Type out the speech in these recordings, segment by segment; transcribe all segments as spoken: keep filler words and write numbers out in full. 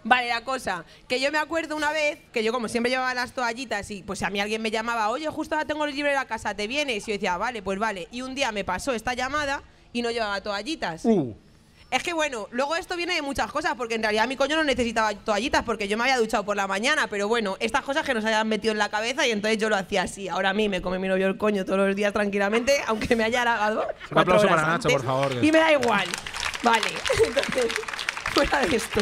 Vale, la cosa, que yo me acuerdo una vez que yo como siempre llevaba las toallitas y pues a mí alguien me llamaba, oye, justo ahora tengo el libre de la casa, ¿te vienes? Y yo decía, vale, pues vale. Y un día me pasó esta llamada y no llevaba toallitas. Uh. Es que bueno, luego esto viene de muchas cosas, porque en realidad mi coño no necesitaba toallitas porque yo me había duchado por la mañana, pero bueno, estas cosas que nos hayan metido en la cabeza y entonces yo lo hacía así. Ahora a mí me come mi novio el coño todos los días tranquilamente, aunque me haya halagado. Un aplauso para horas Nacho, antes, por favor. Y me da igual. Vale, entonces, fuera de esto.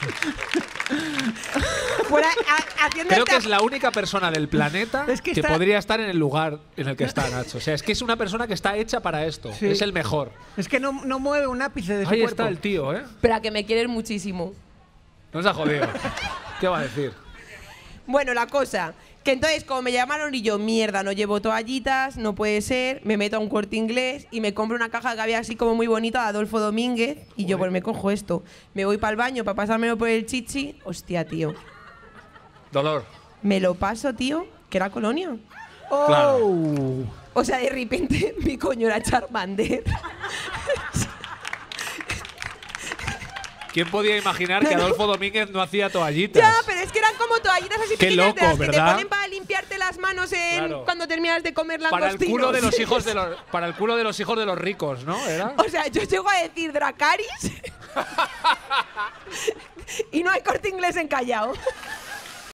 Fuera, a, haciendo Creo esta- que es la única persona del planeta Es que que, está- podría estar en el lugar en el que está Nacho. O sea, es que es una persona que está hecha para esto. Sí. Es el mejor. Es que no, no mueve un ápice de su Ahí cuerpo. está el tío, ¿eh? Espera, que me quieres muchísimo. No se ha jodido. ¿Qué va a decir? Bueno, la cosa, que entonces como me llamaron y yo, mierda, no llevo toallitas, no puede ser, me meto a un Corte Inglés y me compro una caja que había así como muy bonita de Adolfo Domínguez y yo pues me cojo esto. Me voy para el baño para pasármelo por el chichi. Hostia, tío. Dolor. Me lo paso, tío, que era colonia. ¡Oh! Claro. O sea, de repente mi coño era Charmander. ¿Quién podía imaginar que Adolfo Domínguez no hacía toallitas? Ya, pero es que eran como toallitas así Qué pequeñas de loco, las que te ¿verdad? ponen para limpiarte las manos en Claro. cuando terminas de comer Para el langostinos. culo de los hijos de los para el culo de los hijos de los ricos, ¿no? ¿Era? O sea, yo llego a decir Dracaris y no hay Corte Inglés en Callao.